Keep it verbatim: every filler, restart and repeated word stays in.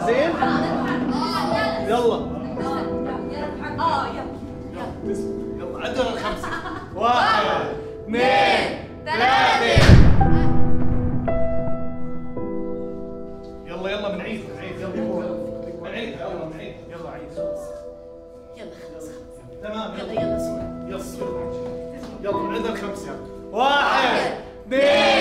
زين؟ يلا اه يلا يلا عدنا الخمسة. واحد اثنين ثلاثة. يلا يلا بنعيد بنعيد يلا بنعيد يلا بنعيد يلا عيد خلص. يلا خلص تمام يلا يلا صور يلا يلا عدنا الخمسة. واحد اثنين